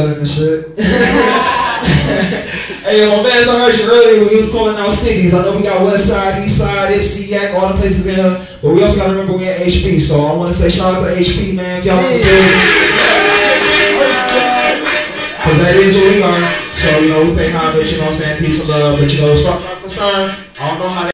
selling the shit. Hey, my man, I heard you earlier when he was calling out cities. I know we got West Side, East Side, Ipsy, Yak, all the places in here. But we also got to remember we're at HP. So I want to say shout out to HP, man. If y'all want to do it. Because that is what we are. So, you know, we pay homage, you know what I'm saying? Peace and love. But, you know, as far as I'm concerned, I don't know how